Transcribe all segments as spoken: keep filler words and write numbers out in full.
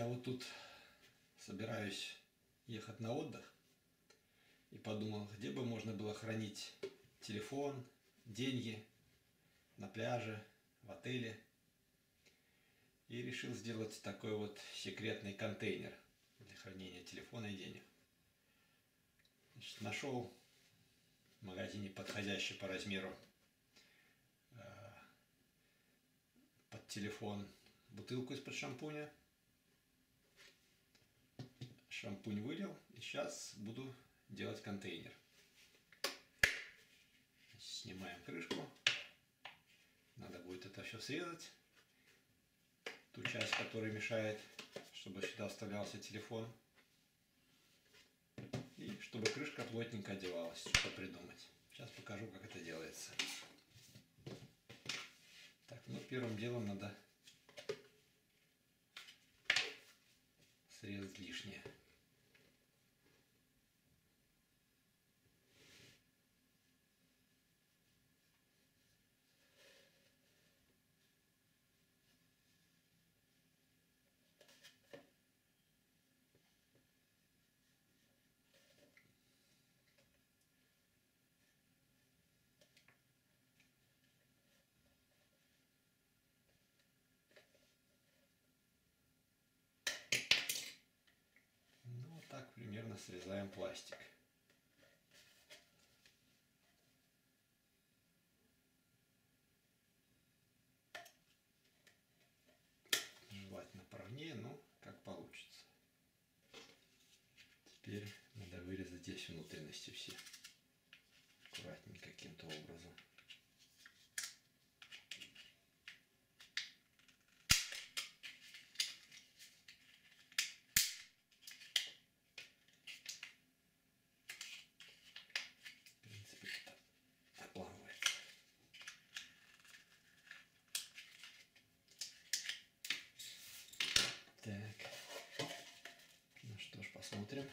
Я вот тут собираюсь ехать на отдых и подумал, где бы можно было хранить телефон, деньги на пляже, в отеле. И решил сделать такой вот секретный контейнер для хранения телефона и денег. Значит, нашел в магазине подходящий по размеру э, под телефон бутылку из-под шампуня. Шампунь вылил, и сейчас буду делать контейнер. Значит, снимаем крышку. Надо будет это все срезать. Ту часть, которая мешает, чтобы сюда вставлялся телефон. И чтобы крышка плотненько одевалась, что придумать. Сейчас покажу, как это делается. Так, ну первым делом надо срезать лишнее. Ну, вот так примерно срезаем пластик. Желательно поровнее, но как получится. Теперь надо вырезать здесь внутренности все. Аккуратненько каким-то образом. В принципе, это обламывается. Так. Ну что ж, посмотрим.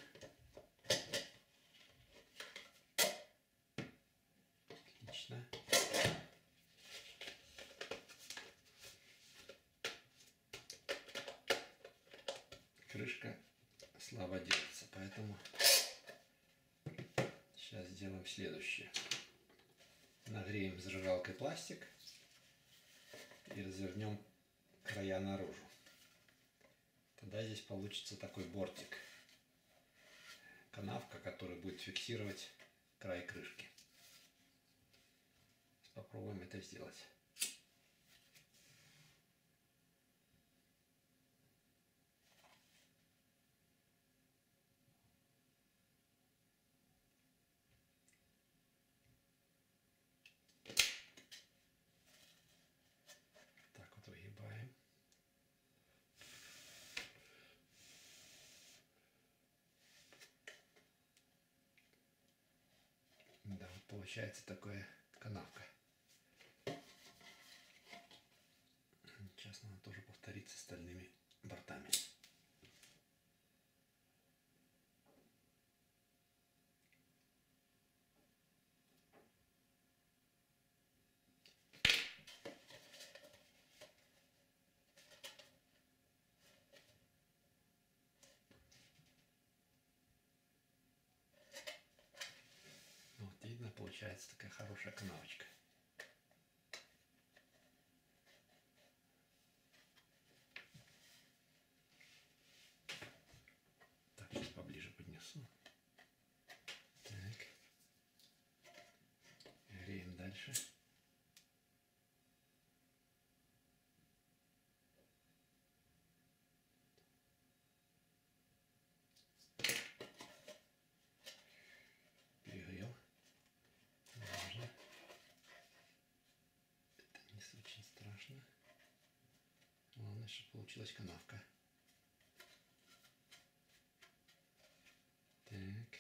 Отлично. Крышка слабо держится, поэтому сейчас сделаем следующее. Нагреем зажигалкой пластик и развернем края наружу. Тогда здесь получится такой бортик, канавка, которая будет фиксировать край крышки. Попробуем это сделать. Так вот выгибаем. Да, вот получается такая канавка. Сейчас надо тоже повторить с остальными бортами. Вот видно, получается такая хорошая канавочка. Так, сейчас поближе поднесу. Так. Греем дальше. Перегрел. Важно. Это не очень страшно. Главное, чтобы получилась канавка. Так.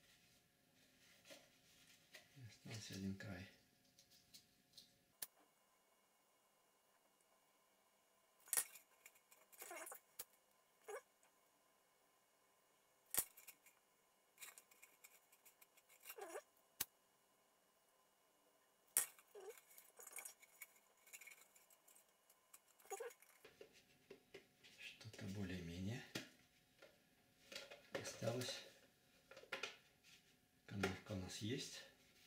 Остался один край. Что-то более-менее. нас есть.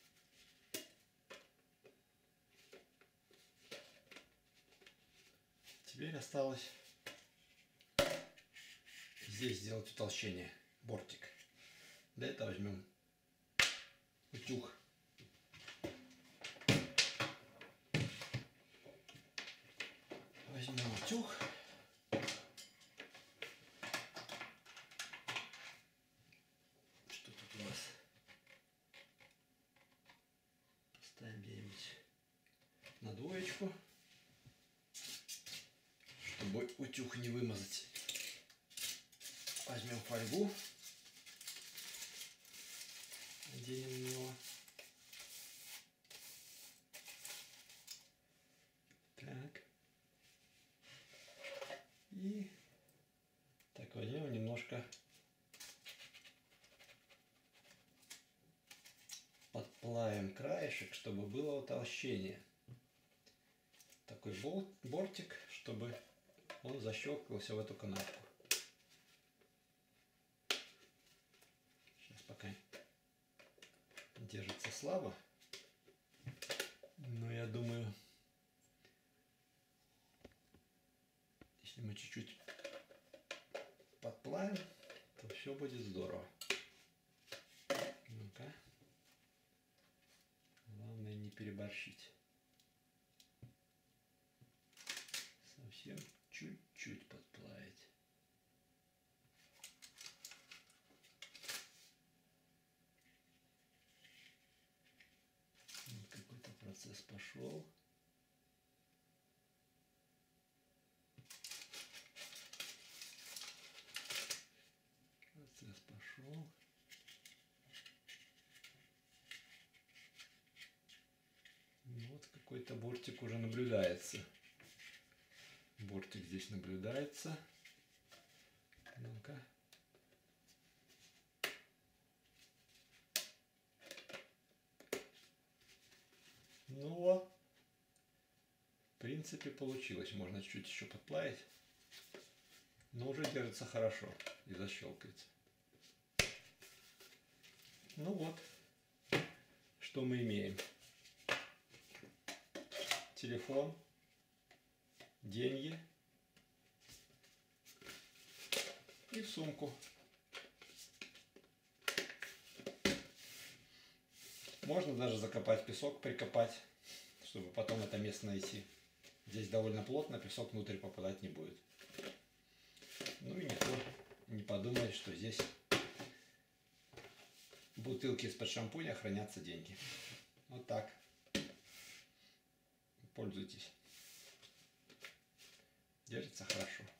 Теперь осталось здесь сделать утолщение, бортик. Для этого возьмем утюг. Возьмем утюг. Что тут у нас? Поставим где-нибудь на двоечку, чтобы утюг не вымазать. Возьмем фольгу, наденем на него. Так. И так возьмем немножко, подплавим краешек, чтобы было утолщение. Такой бортик, чтобы он защелкивался в эту канавку. Сейчас пока держится слабо, но я думаю, если мы чуть-чуть подплавим, то все будет здорово. Ну-ка. Главное не переборщить. Совсем чуть-чуть подплавить. Вот какой-то процесс пошел. Процесс пошел. Вот какой-то бортик уже наблюдается. Бортик здесь наблюдается. Ну-ка. Ну вот. В принципе, получилось. Можно чуть-чуть еще подплавить. Но уже держится хорошо и защелкается. Ну вот. Что мы имеем? Телефон. Деньги и сумку. Можно даже закопать песок, прикопать, чтобы потом это место найти. Здесь довольно плотно, песок внутрь попадать не будет. Ну и никто не подумает, что здесь в бутылке из-под шампуня хранятся деньги. Вот так. Пользуйтесь. Держится хорошо.